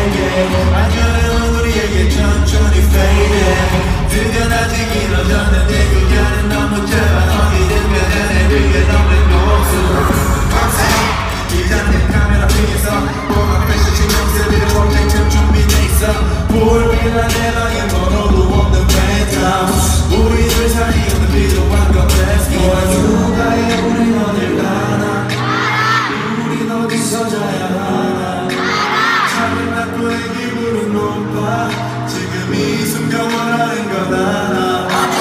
내게 안녕은 우리에게 천천히 fading 드디어 아직 이러려는 내 그녀는 너무 짧아 어디든 변해 내게 너는 녹수 이장된 카메라 뒤에서 뻔한 패션 신경쓰는 프로젝트 준비돼 있어 불길한 내 방에 번호도 없는 펜트하우스 우리들 사이 오늘 필요한 건 Let's go 누가의 우린 어딜 가나 우린 어디서 자야 하나 작은 낙도의 기분은 높아 지금 이 순간 원하는 건 하나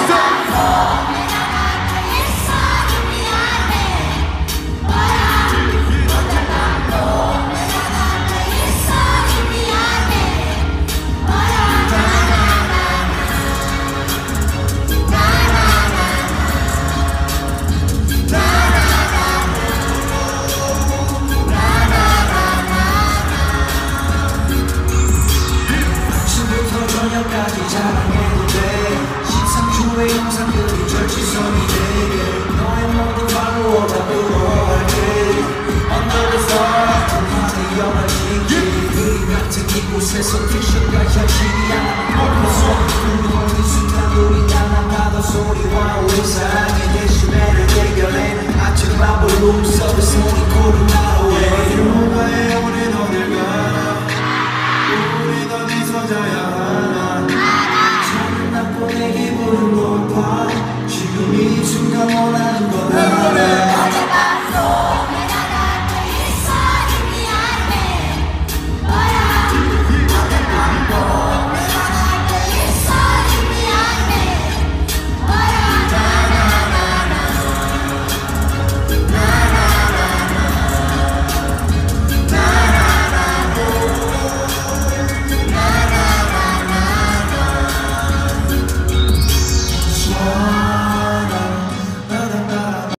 저녁까지 자랑해도 돼 13초의 영상들이 절치선이 되게 너의 모든 팔로워가 부러워할게 Under the star 동안의 영화지기 그림 같은 이곳에서 픽션과 현실이 하나 엎어서 불러오는 순간 우리 나나마다 소리와 우리 사랑의 데시벨을 대결해 아침 밤을 룸서브 손이 코를 나로해 누가의 우린 어딜 가나 우린 어디서 자야 하나 내 기분은 높아 지금 이 순간 원하는 건 하나